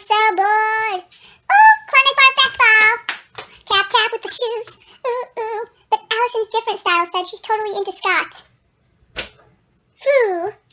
so bored. Ooh, climbing for a basketball. Tap, tap with the shoes. Ooh, ooh. But Allison's different style said she's totally into Scott. Phew.